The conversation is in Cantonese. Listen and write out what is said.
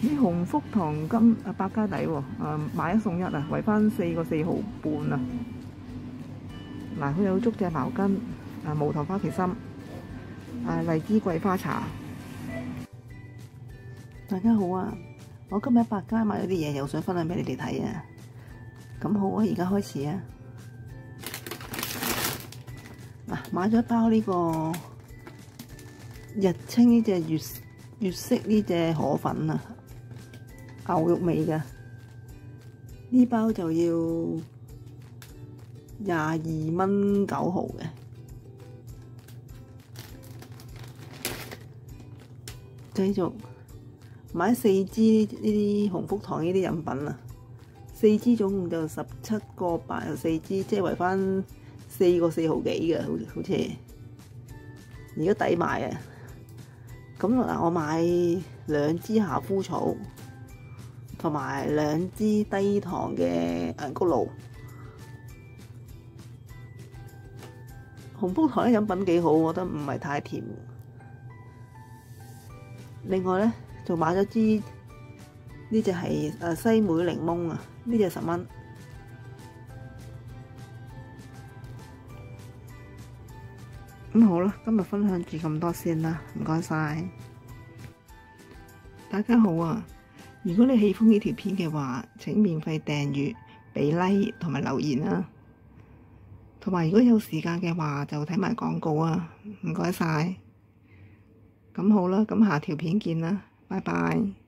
啲鴻福堂金百佳底喎，買一送一啊，圍翻4個4毫半啊！嗱，佢有竹蔗茅根、無糖花旗參、荔枝桂花茶。大家好啊！我今日喺百佳買咗啲嘢，又想分享俾你哋睇啊！咁好啊，而家開始啊！嗱，買咗一包呢個日清呢隻粵式呢隻河粉啊，牛肉味嘅，呢包就要22蚊9毫嘅。繼續買4支呢啲鴻福堂呢啲飲品啊，4支總共就17個8，有4支，即係圍翻4個4毫幾嘅，好似而家抵買啊！咁嗱，我買2支夏枯草，同埋2支低糖嘅銀菊露。鴻福堂啲飲品幾好，我覺得唔係太甜。另外咧，就買咗支呢隻係西梅檸檬啊，呢隻10蚊。咁好啦，今日分享住咁多先啦，唔該晒。大家好啊！如果你喜歡呢條片嘅話，請免費訂閱、俾 like 同埋留言啊！同埋如果有時間嘅話，就睇埋廣告啊！唔該晒。咁好啦，咁下條片見啦，拜拜。